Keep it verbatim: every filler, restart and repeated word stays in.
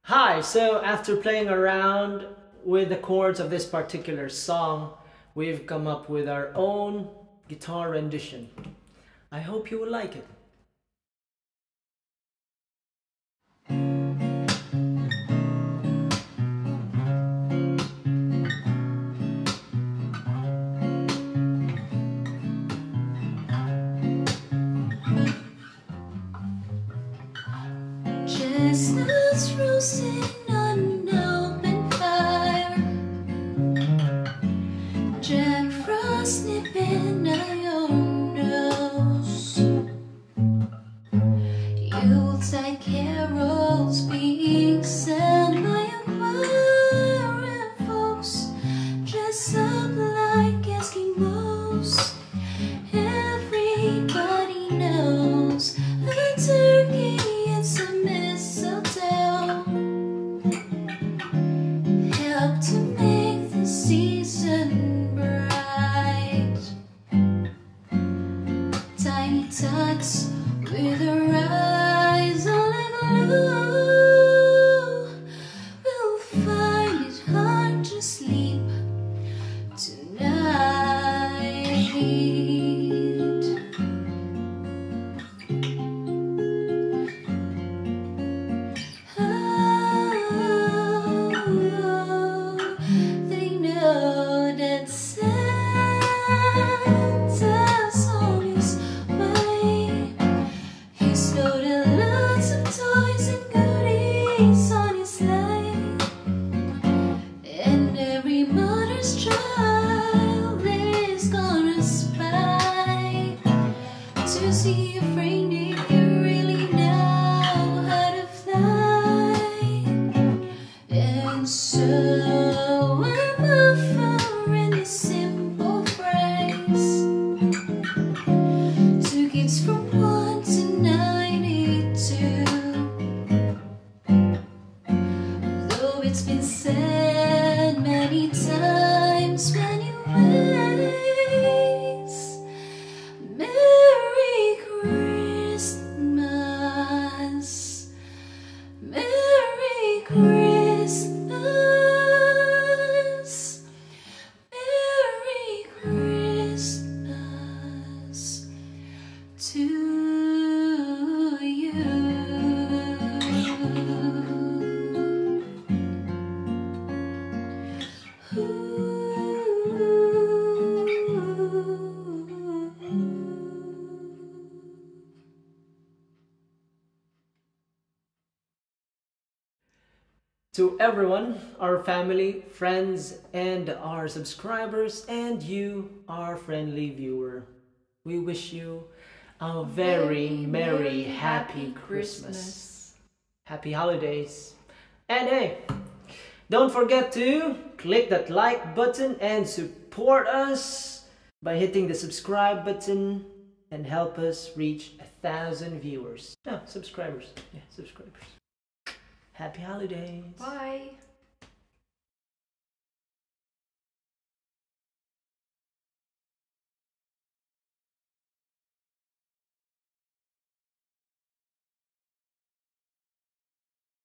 Hi, so after playing around with the chords of this particular song, we've come up with our own guitar rendition. I hope you will like it. Chestnuts roasting on an open fire, Jack Frost nipping at your nose, Yuletide carols being sung by a choir and folks dressed up like Eskimos. Everybody knows a turkey and some mistletoe help to make the season bright. Tiny tots with their eyes all aglow will find it hard to sleep tonight. On his sleigh, and every mother's child is gonna spy to see if reindeer really know how to fly. And so I'm offering this simple phrase to kids from one to ninety-two. It's been said many times many ways. Merry Christmas, Merry Christmas, Merry Christmas to you. To everyone, our family, friends, and our subscribers, and you, our friendly viewer, we wish you a very, very merry, happy Christmas. Christmas. Happy holidays. And hey, don't forget to click that like button and support us by hitting the subscribe button and help us reach a thousand viewers. No, subscribers. Yeah, subscribers. Happy holidays. Bye.